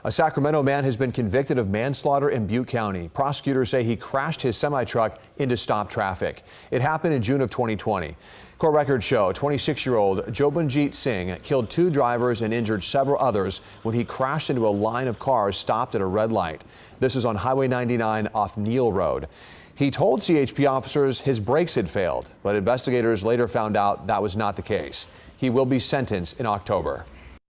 A Sacramento man has been convicted of manslaughter in Butte County. Prosecutors say he crashed his semi-truck into stopped traffic. It happened in June of 2020. Court records show 26-year-old Jobinjeet Singh killed 2 drivers and injured several others when he crashed into a line of cars stopped at a red light. This is on Highway 99 off Neal Road. He told CHP officers his brakes had failed, but investigators later found out that was not the case. He will be sentenced in October.